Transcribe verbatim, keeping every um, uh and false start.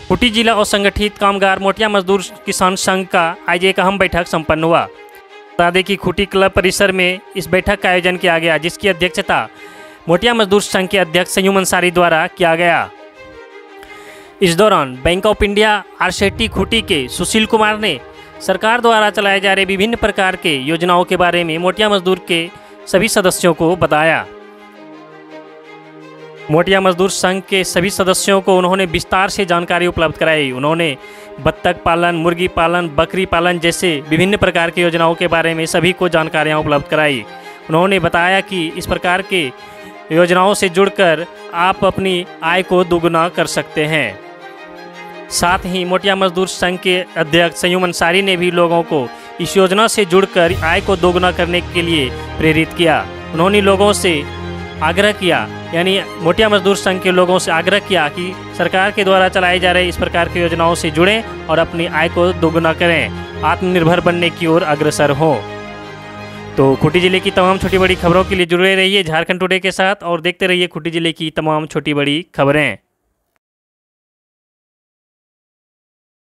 खूंटी जिला असंगठित कामगार मोटिया मजदूर किसान संघ का आज एक अहम बैठक संपन्न हुआ। बता दें कि खूंटी क्लब परिसर में इस बैठक का आयोजन किया गया, जिसकी अध्यक्षता मोटिया मजदूर संघ के अध्यक्ष संयुम अंसारी द्वारा किया गया। इस दौरान Bank of India RSETI Khunti के सुशील कुमार ने सरकार द्वारा चलाए जा रहे विभिन्न प्रकार के योजनाओं के बारे में मोटिया मजदूर के सभी सदस्यों को बताया। मोटिया मजदूर संघ के सभी सदस्यों को उन्होंने विस्तार से जानकारी उपलब्ध कराई। उन्होंने बत्तख पालन, मुर्गी पालन, बकरी पालन जैसे विभिन्न प्रकार की योजनाओं के बारे में सभी को जानकारियां उपलब्ध कराई। उन्होंने बताया कि इस प्रकार के योजनाओं से जुड़कर आप अपनी आय को दोगुना कर सकते हैं। साथ ही मोटिया मजदूर संघ के अध्यक्ष संयुम अंसारी ने भी लोगों को इस योजना से जुड़कर आय को दोगुना करने के लिए प्रेरित किया। उन्होंने लोगों से आग्रह किया, यानी मोटिया मजदूर संघ के लोगों से आग्रह किया कि सरकार के द्वारा चलाई जा रही इस प्रकार की योजनाओं से जुड़ें और अपनी आय को दोगुना करें, आत्मनिर्भर बनने की ओर अग्रसर हों। तो खूंटी जिले की तमाम छोटी बड़ी खबरों के लिए जुड़े रहिए झारखंड टुडे के साथ और देखते रहिए खूंटी जिले की तमाम छोटी बड़ी खबरें।